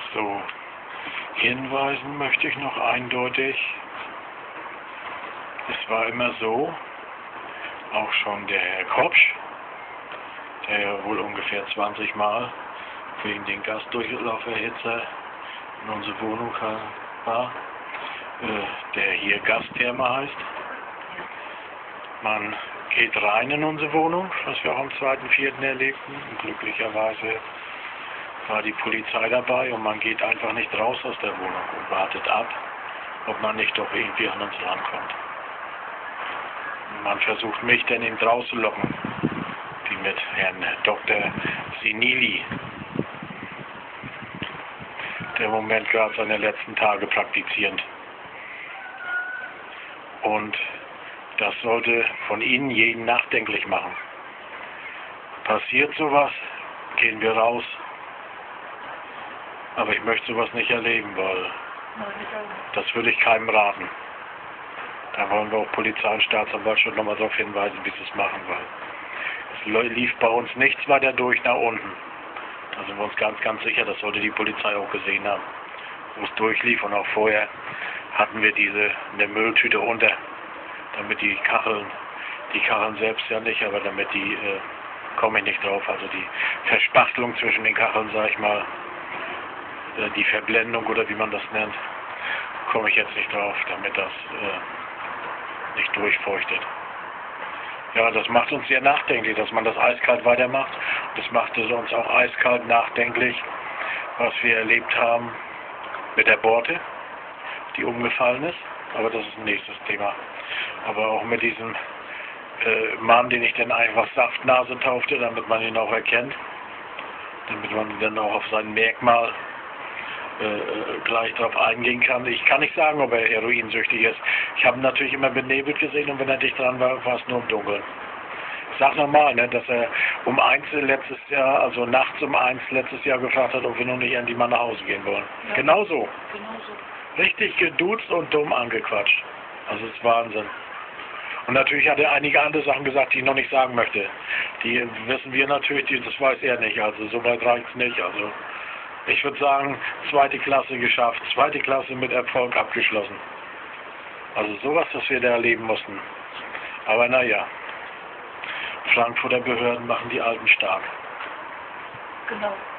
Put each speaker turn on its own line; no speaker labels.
So, hinweisen möchte ich noch eindeutig, es war immer so, auch schon der Herr Kopsch, der ja wohl ungefähr 20 Mal wegen den Gasdurchlauferhitzer in unsere Wohnung war, der hier Gastherme heißt. Man geht rein in unsere Wohnung, was wir auch am 2.4. erlebten. Und glücklicherweise war die Polizei dabei und man geht einfach nicht raus aus der Wohnung und wartet ab, ob man nicht doch irgendwie an uns rankommt. Man versucht mich dann eben rauszulocken, wie mit Herrn Dr. Senili, der im Moment gerade seine letzten Tage praktizierend. Und das sollte von Ihnen jeden nachdenklich machen. Passiert sowas, gehen wir raus. Aber ich möchte sowas nicht erleben, weil das würde ich keinem raten. Da wollen wir auch Polizei und Staatsanwaltschaft nochmal darauf hinweisen, wie sie es machen, weil es lief bei uns nichts weiter durch nach unten. Da sind wir uns ganz, ganz sicher, das sollte die Polizei auch gesehen haben, wo es durchlief. Und auch vorher hatten wir eine Mülltüte unter, damit die Kacheln selbst ja nicht, aber damit die, komme ich nicht drauf, also die Verspachtelung zwischen den Kacheln, sag ich mal, die Verblendung oder wie man das nennt, komme ich jetzt nicht drauf, damit das nicht durchfeuchtet. Ja, das macht uns sehr nachdenklich, dass man das eiskalt weitermacht. Das machte uns auch eiskalt nachdenklich, was wir erlebt haben mit der Borte, die umgefallen ist. Aber das ist ein nächstes Thema. Aber auch mit diesem Mann, den ich dann einfach Saftnase taufte, damit man ihn auch erkennt. Damit man dann auch auf sein Merkmal gleich darauf eingehen kann. Ich kann nicht sagen, ob er heroinsüchtig ist. Ich habe ihn natürlich immer benebelt gesehen und wenn er dicht dran war, war es nur im Dunkeln. Ich sag nochmal, ne, dass er um 1 letztes Jahr, also nachts um 1 letztes Jahr gefragt hat, ob wir noch nicht endlich mal nach Hause gehen wollen. Ja. Genauso. Richtig geduzt und dumm angequatscht. Also das ist Wahnsinn. Und natürlich hat er einige andere Sachen gesagt, die ich noch nicht sagen möchte. Die wissen wir natürlich, das weiß er nicht. Also so weit reicht es nicht. Also ich würde sagen, 2. Klasse geschafft, 2. Klasse mit Erfolg abgeschlossen. Also sowas, was wir da erleben mussten. Aber naja, Frankfurter Behörden machen die Alten stark.
Genau.